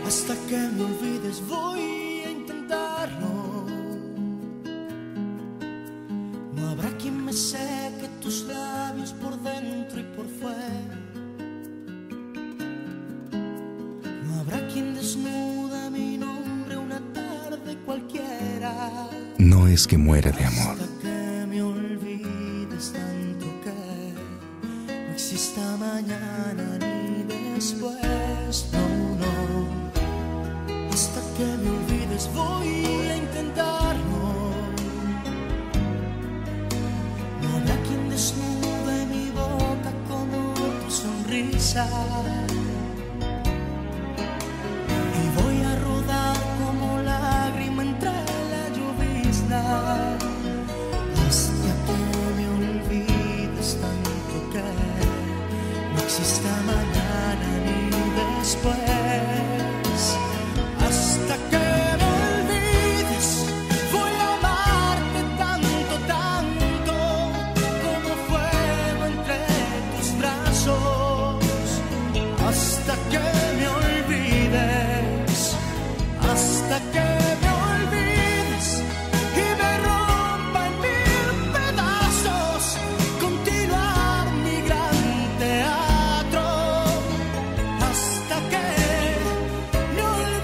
Hasta que me olvides voy a intentarlo. No habrá quien me seque tus labios por dentro y por fuera. No habrá quien desnuda mi nombre una tarde cualquiera. No es que muera de amor. Hasta que me olvides tanto que no exista mañana ni después. No, no. Hasta que me olvides voy a intentarlo. No habrá quien desnude mi boca como tu sonrisa. Y voy a rodar como lágrima entre la llovizna. Hasta que me olvides tanto que no exista mañana ni después. Hasta que me olvides voy a amarte tanto, tanto como fuego entre tus brazos. Hasta que me olvides, hasta que me olvides y me rompa en mil pedazos. Continuar mi gran teatro hasta que me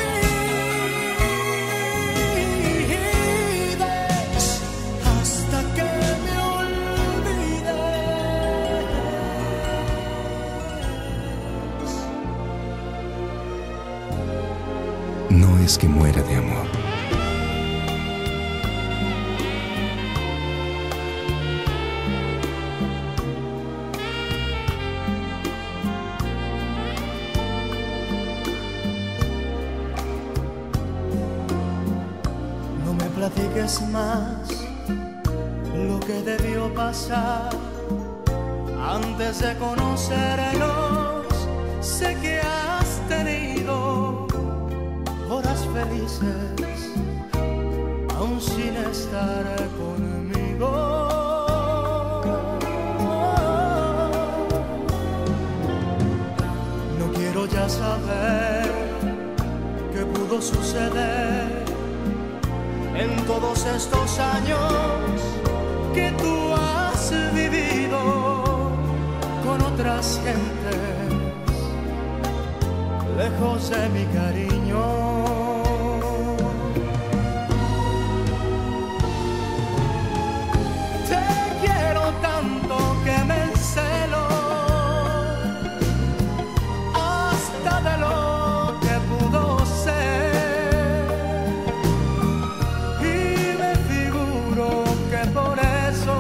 olvides, hasta que me olvides. No es que muera de amor. No me platiques más lo que debió pasar antes de conocernos. Sé que has tenido horas felices aún sin estar conmigo. No quiero ya saber qué pudo suceder en todos estos años que tú has vivido con otras gentes, lejos de mi cariño. Te quiero tanto que me encelo hasta de lo que pudo ser. Y me figuro que por eso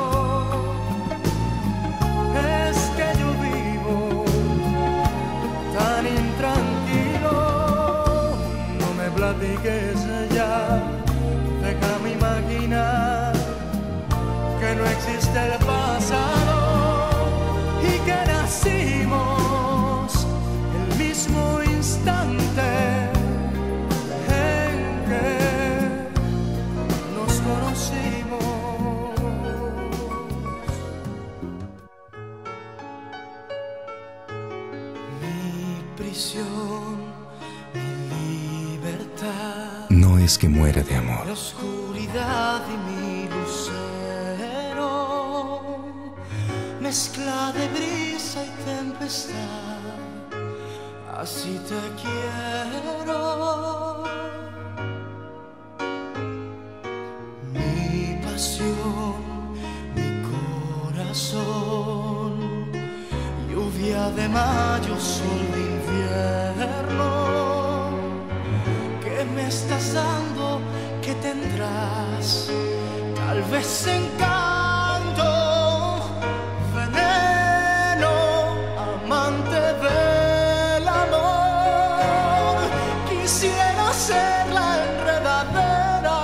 es que yo vivo tan intranquilo. No me platiques ya, déjame imaginar que no existe el pasado y que nacimos el mismo instante en que nos conocimos. Mi prisión, mi libertad, No es que muera de amor. la oscuridad y mi lucero, mezcla de brisa y tempestad, así te quiero. Mi pasión, mi corazón, lluvia de mayo, sol de invierno. ¿Qué me estás dando? ¿Qué tendrás? Tal vez encanto, veneno, amante del amor. Quisiera ser la enredadera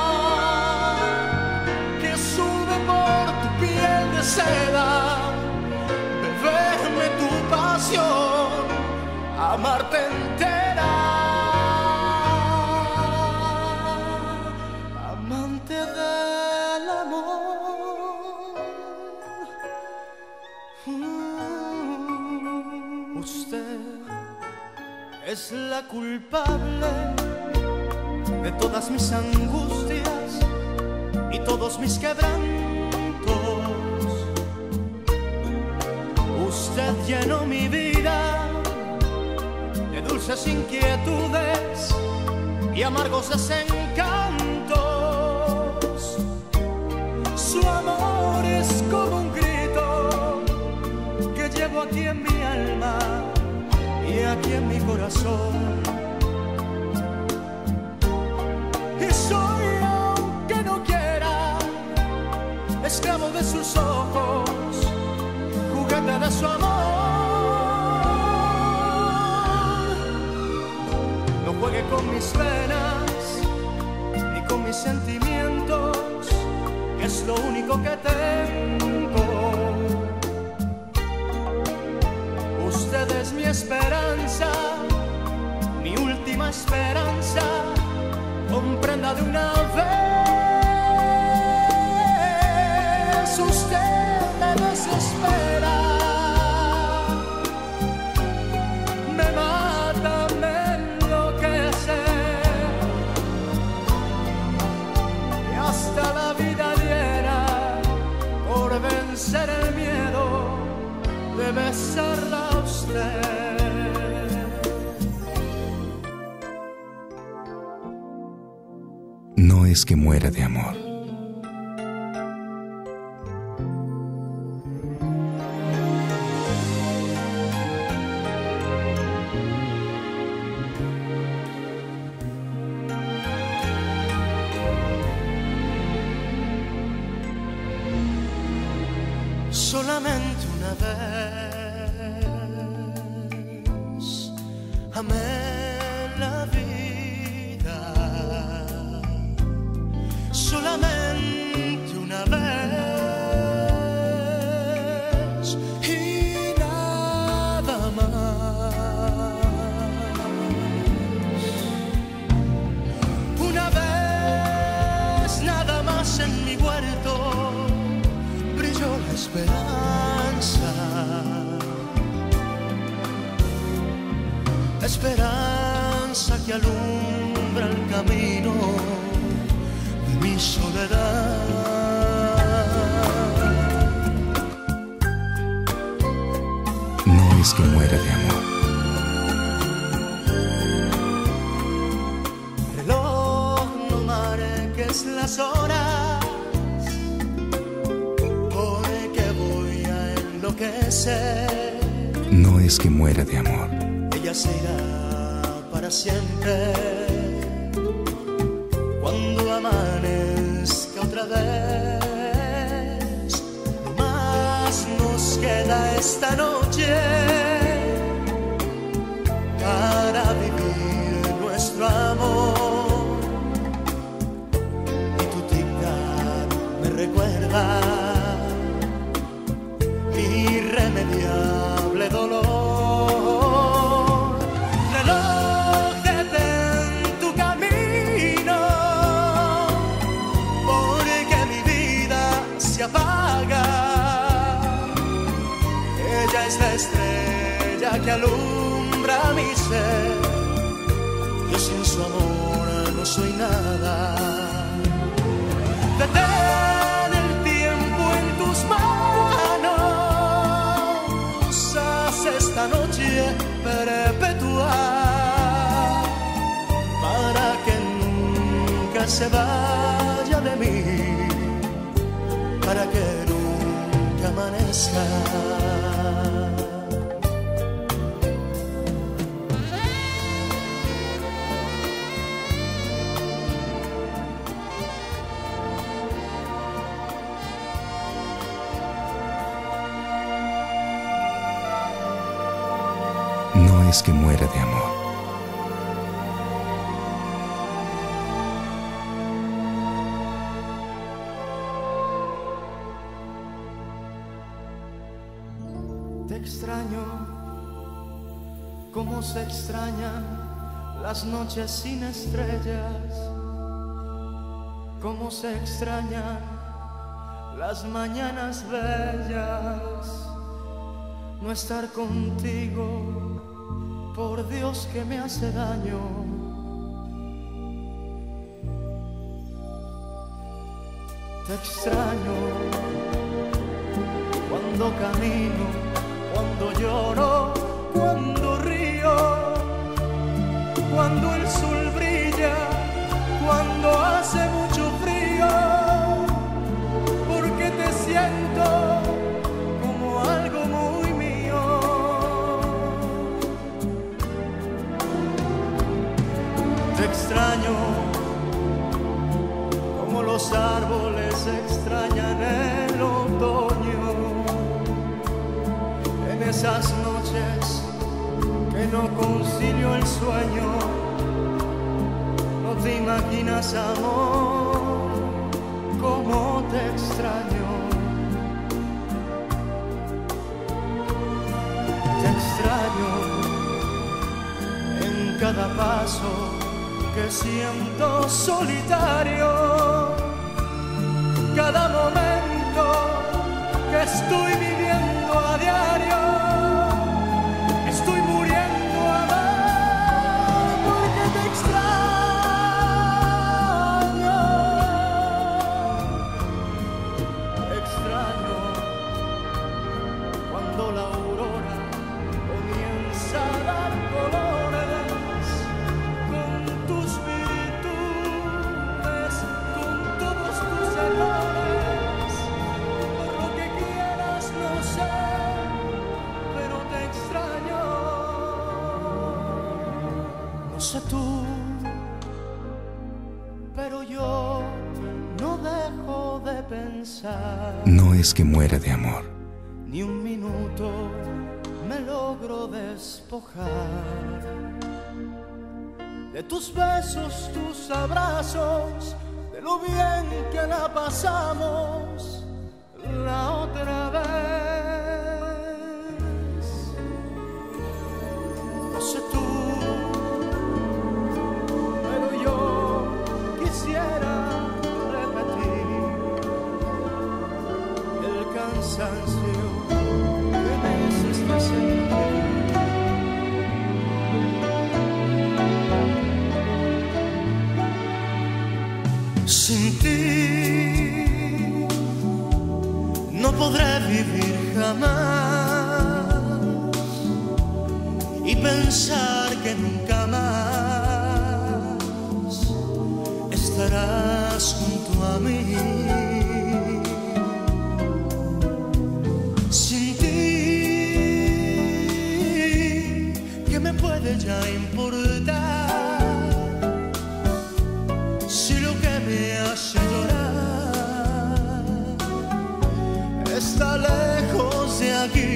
que sube por tu piel de seda, beberme tu pasión, amarte entera. Amante del amor. Usted es la culpable de todas mis angustias y todos mis quebrantos. Usted llenó mi vida de dulces inquietudes y amargos desencantos. Su amor es como un grito que llevo aquí en mi alma y aquí en mi corazón. Y soy, aunque no quiera, esclavo de sus ojos, juguete de su amor. No juegue con mis penas ni con mis sentimientos, que es lo único que tengo. Usted es mi esperanza, mi última esperanza. Comprenda de una vez, usted me desespera, me mata, me enloquece, y hasta la vida diera por vencer el miedo de besarla a usted. No es que muera de amor. Solamente una vez amé la vida, solamente una vez y nada más. Una vez nada más en mi huerto brilló la esperanza, esperanza que alumbra el camino de mi soledad. No es que muera de amor. Reloj, no marques las horas, porque voy a enloquecer. No es que muera de amor. Ella se irá para siempre cuando amanezca otra vez. Más nos queda esta noche para vivir nuestro amor. Y tu tic-tac me recuerda mi irremediable dolor. Reloj, detén tu camino, porque mi vida se apaga. Ella es la estrella que alumbra mi ser. Yo sin su amor no soy nada. Detén el tiempo en tus manos, haz esta noche perpetua para que nunca se vaya de mí, para que nunca amanezca. No es que muera de amor. Te extraño como se extrañan las noches sin estrellas, como se extrañan las mañanas bellas. No estar contigo por Dios que me hace daño. Te extraño cuando camino, cuando lloro, cuando río, cuando el sol brilla, cuando hace mucho frío, porque te siento como algo muy mío. Te extraño como los árboles extrañan el otoño, en esas noches que no concilio el sueño. No te imaginas, amor, cómo te extraño. Te extraño en cada paso que siento solitario, cada momento que estoy viviendo a diario. Estoy muriendo, amor, porque te extraño. Te extraño cuando la aurora comienza a dar colores, con tus virtudes, con todos tus errores. Por lo que quieras, no sé, pero te extraño. No sé tú, pero yo no dejo de pensar. No es que muera de amor. Ni un minuto me logro despojar de tus besos, tus abrazos, de lo bien que la pasamos la otra vez. No sé tú, pero yo quisiera repetir el cansancio que me hiciste sentir. Sin ti no podré vivir jamás y pensar que nunca más estarás junto a mí. Sin ti, ¿qué me puede ya importar? Si lo que me hace llorar está lejos de aquí.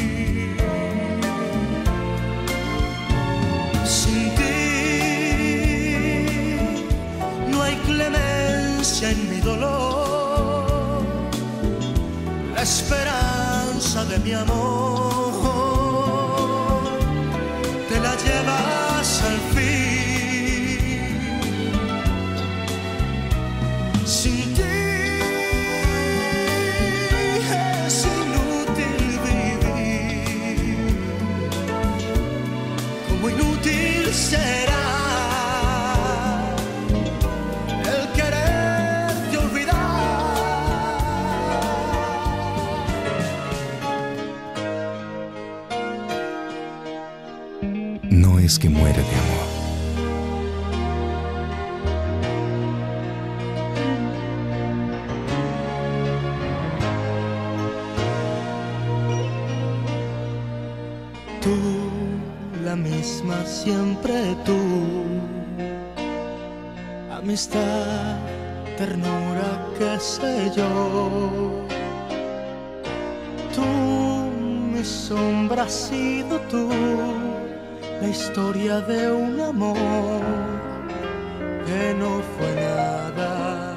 Sin ti no hay clemencia en mi dolor, la esperanza de mi amor te la llevas al fin. Sin ti es inútil vivir, como inútil será el quererte olvidar. No es que muera de amor. Tú, la misma, siempre tú. Amistad, ternura, qué sé yo. Tú, mi sombra, has sido tú. La historia de un amor que no fue nada.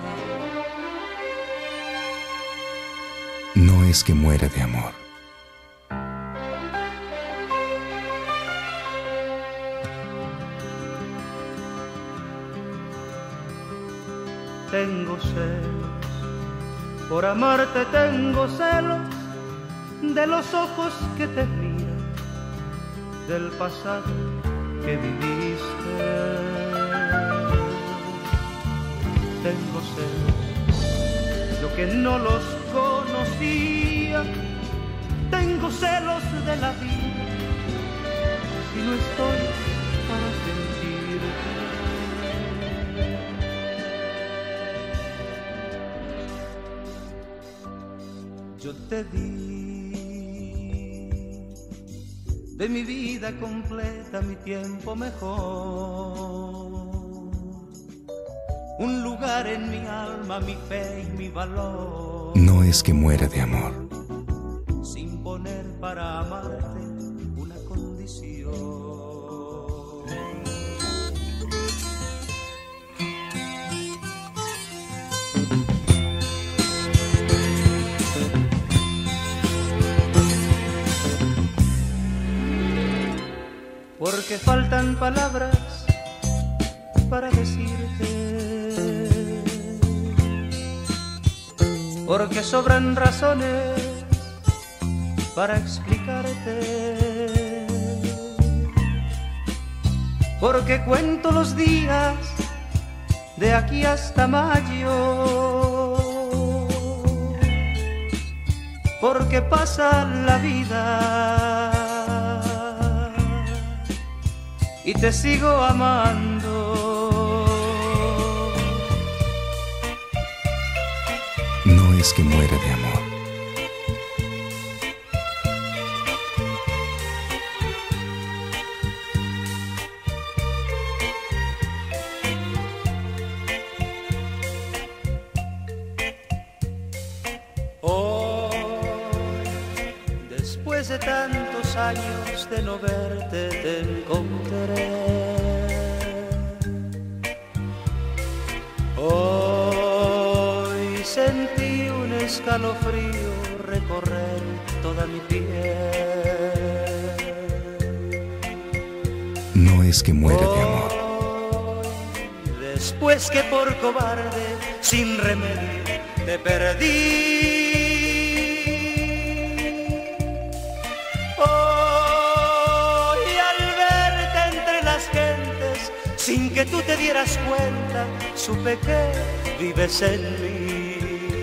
No es que muera de amor. Tengo celos, por amarte tengo celos de los ojos que te miran, del pasado que viviste. Tengo celos, yo que no los conocía. Tengo celos de la vida, si no estoy para sentirte. Yo te di de mi vida completa mi tiempo mejor, un lugar en mi alma, mi fe y mi valor. No es que muera de amor, sin poner para amarte una condición. Porque faltan palabras para decirte, porque sobran razones para explicarte, porque cuento los días de aquí hasta mayo, porque pasa la vida y te sigo amando. no es que muera de amor. Después de tantos años de no verte te encontré. Hoy sentí un escalofrío recorrer toda mi piel. No es que muera de amor. Después que por cobarde, sin remedio, te perdí. Sin que tú te dieras cuenta, supe que vives en mí.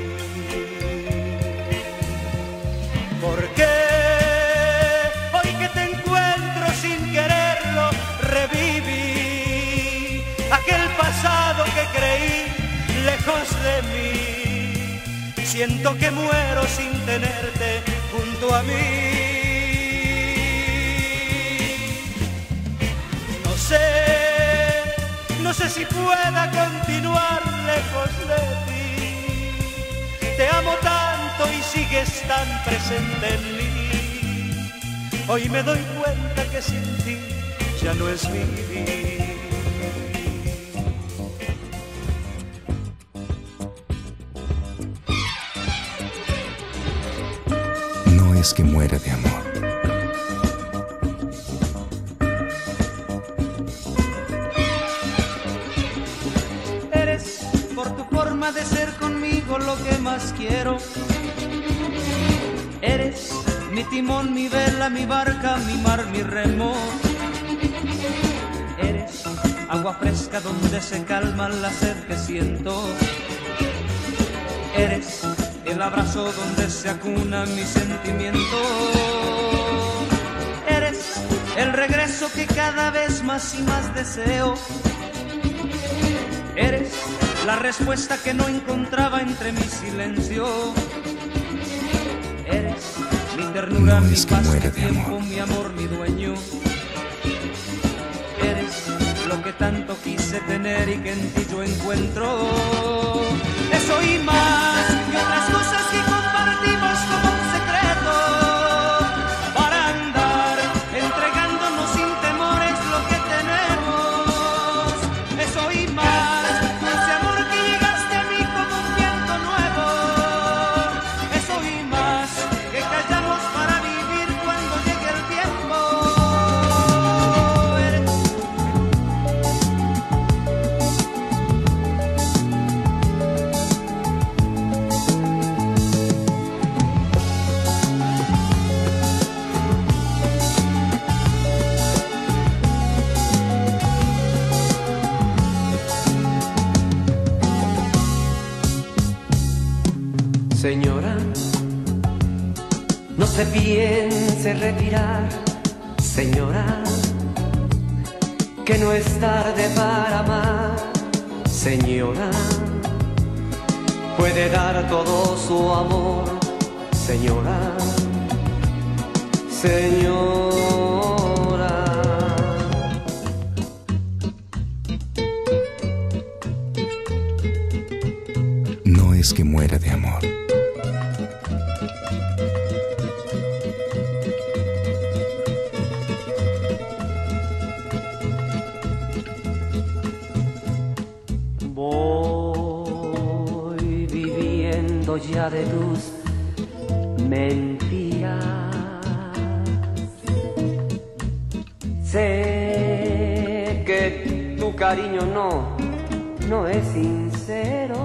Porque hoy que te encuentro sin quererlo, reviví aquel pasado que creí lejos de mí. Siento que muero sin tenerte junto a mí. No sé si pueda continuar lejos de ti. Te amo tanto y sigues tan presente en mí. Hoy me doy cuenta que sin ti ya no es vivir. No es que muera de amor. De ser conmigo lo que más quiero. Eres mi timón, mi vela, mi barca, mi mar, mi remo. Eres agua fresca donde se calma la sed que siento. Eres el abrazo donde se acuna mi sentimiento. Eres el regreso que cada vez más y más deseo. Eres la respuesta que no encontraba entre mi silencio. Eres mi ternura, no mi es que paz, muera mi de tiempo, amor. mi amor, mi dueño. Eres lo que tanto quise tener y que en ti yo encuentro. Eso y más, y otras cosas que compartimos como un secreto, para andar entregándonos sin temores lo que tenemos. Eso y más. Señora, no se piense retirar, señora, que no es tarde para amar, señora, puede dar todo su amor, señora, señora. No es que muera de amor. Voy viviendo ya de tus mentiras. Sé que tu cariño no es sincero.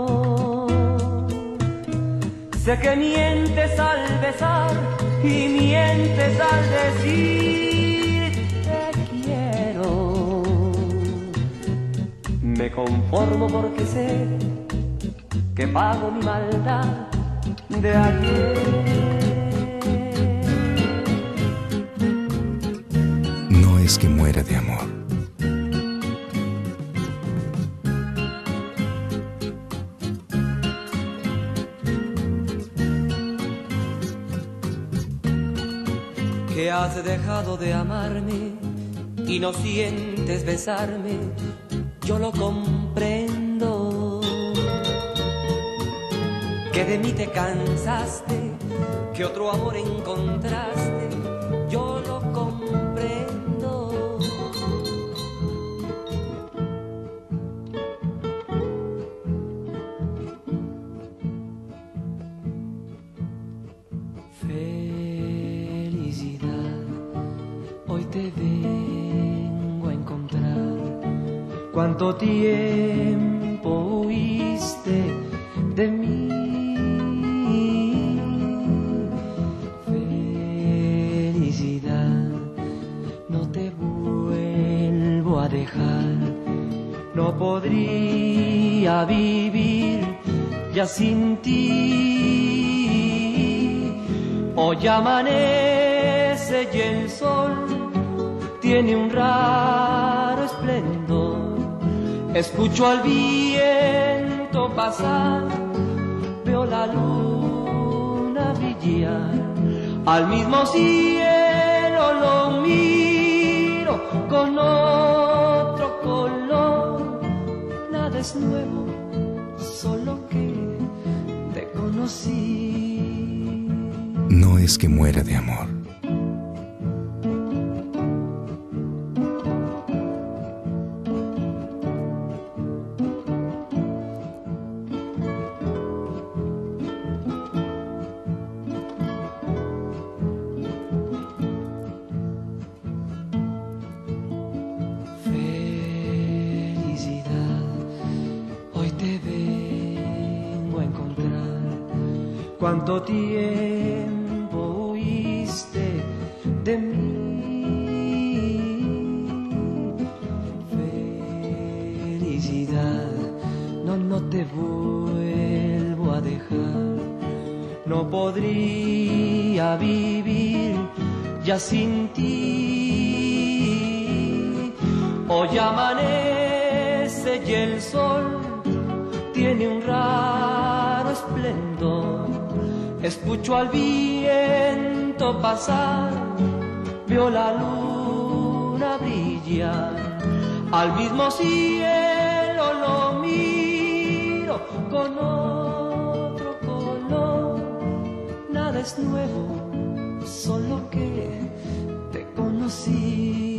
Sé que mientes al besar y mientes al decir te quiero. Me conformo porque sé que pago mi maldad de ayer. No es que muera de amor. Que has dejado de amarme y no sientes besarme, yo lo comprendo. Que de mí te cansaste, que otro amor encontraste, yo lo comprendo. Felicidad, hoy te vengo a encontrar. ¿Cuánto tiempo huiste de mí? Felicidad, no te vuelvo a dejar. No podría vivir ya sin ti. Hoy amanece y el sol tiene un raro esplendor. Escucho al viento pasar, veo la luna brillar. Al mismo cielo lo miro con otro color. Nada es nuevo, solo que te conocí. No es que muera de amor. Felicidad, hoy te vengo a encontrar. ¿Cuánto tiempo huiste de mí? Felicidad, no te vuelvo a dejar. No podría vivir ya sin ti. Hoy amanece y el sol tiene un raro esplendor. Escucho al viento pasar, veo la luna brillar. Al mismo cielo lo miro con otro color. Nada es nuevo, solo que te conocí.